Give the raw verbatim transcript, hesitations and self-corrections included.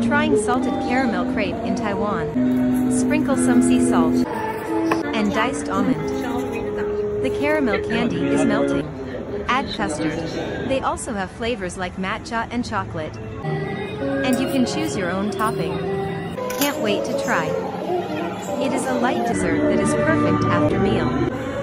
trying salted caramel crepe in Taiwan. Sprinkle some sea salt and diced almond. The caramel candy is melting. Add custard. They also have flavors like matcha and chocolate. And you can choose your own topping. Can't wait to try. It is a light dessert that is perfect after meal.